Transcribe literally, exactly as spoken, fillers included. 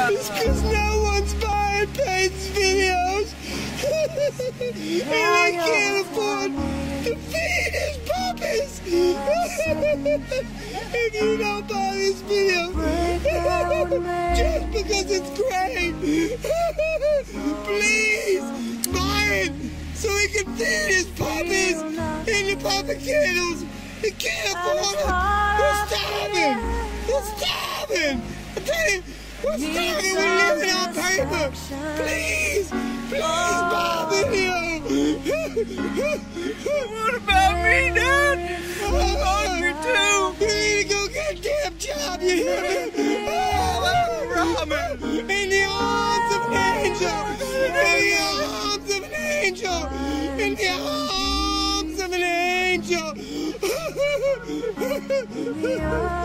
It's because no one's buying Peyton's videos. And I can't afford to feed his puppies. If you don't buy this video, just because it's great, please buy it so he can feed his puppies and the puppy kennels. He can't afford it. We're starving. We're starving. I tell you, we're starving. We're living on paper. Please, please buy the video. What about me, Dad? I'm hungry too. You need to go get a damn job, you hear me? Oh, ramen. In the arms of an angel. In the arms of an angel. In the arms of an angel.